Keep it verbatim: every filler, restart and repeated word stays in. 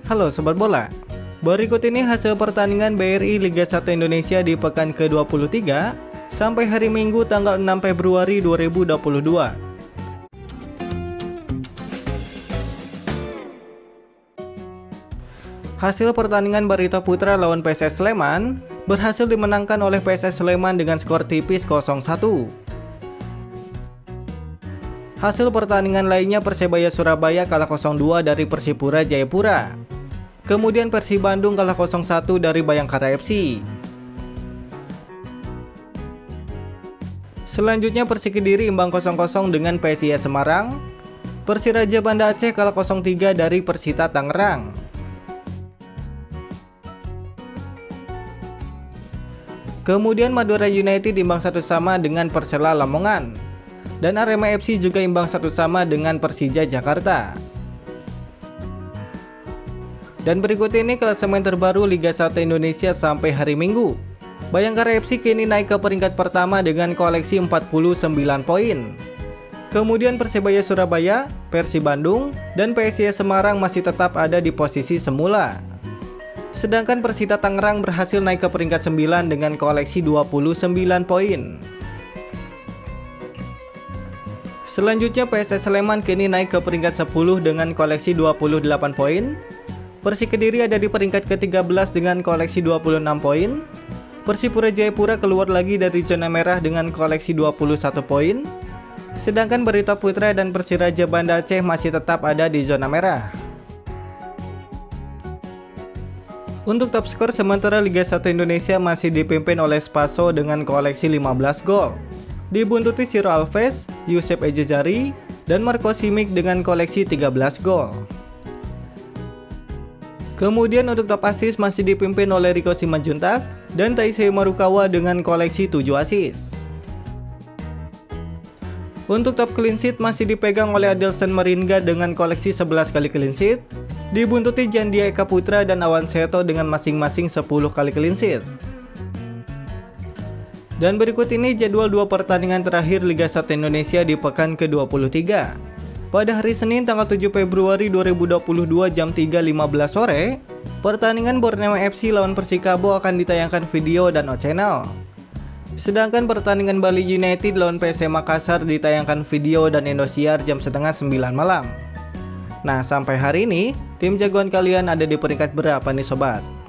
Halo Sobat Bola, berikut ini hasil pertandingan B R I Liga satu Indonesia di pekan ke dua puluh tiga sampai hari Minggu tanggal enam Februari dua ribu dua puluh dua. Hasil pertandingan Barito Putra lawan P S S Sleman berhasil dimenangkan oleh P S S Sleman dengan skor tipis nol satu. Hasil pertandingan lainnya Persebaya Surabaya kalah nol dua dari Persipura Jayapura. Kemudian Persib Bandung kalah nol satu dari Bayangkara F C. Selanjutnya Persik Kediri imbang nol nol dengan P S I S Semarang. Persiraja Banda Aceh kalah nol tiga dari Persita Tangerang. Kemudian Madura United imbang satu sama dengan Persela Lamongan. Dan Arema F C juga imbang satu sama dengan Persija Jakarta. Dan berikut ini klasemen terbaru Liga satu Indonesia sampai hari Minggu. Bayangkara F C kini naik ke peringkat pertama dengan koleksi empat puluh sembilan poin. Kemudian Persebaya Surabaya, Persib Bandung, dan P S I S Semarang masih tetap ada di posisi semula. Sedangkan Persita Tangerang berhasil naik ke peringkat sembilan dengan koleksi dua puluh sembilan poin. Selanjutnya P S S Sleman kini naik ke peringkat sepuluh dengan koleksi dua puluh delapan poin. Persik Kediri ada di peringkat ke tiga belas dengan koleksi dua puluh enam poin. Persipura Jayapura keluar lagi dari zona merah dengan koleksi dua puluh satu poin. Sedangkan Barito Putra dan Persiraja Banda Aceh masih tetap ada di zona merah. Untuk top skor sementara Liga satu Indonesia masih dipimpin oleh Spaso dengan koleksi lima belas gol. Dibuntuti Ciro Alves, Yusuf Ejezari, dan Marco Simic dengan koleksi tiga belas gol. Kemudian untuk top assist masih dipimpin oleh Rico Simanjuntak dan Taisei Marukawa dengan koleksi tujuh assist. Untuk top clean sheet masih dipegang oleh Adelson Maringga dengan koleksi sebelas kali clean sheet, dibuntuti Jandia Eka Putra dan Awan Seto dengan masing-masing sepuluh kali clean sheet. Dan berikut ini jadwal dua pertandingan terakhir Liga satu Indonesia di pekan ke dua puluh tiga. Pada hari Senin tanggal tujuh Februari dua ribu dua puluh dua jam tiga lima belas sore, pertandingan Borneo F C lawan Persikabo akan ditayangkan video dan O Channel. Sedangkan pertandingan Bali United lawan P S M Makassar ditayangkan video dan Indosiar jam setengah sembilan malam. Nah, sampai hari ini, tim jagoan kalian ada di peringkat berapa nih sobat?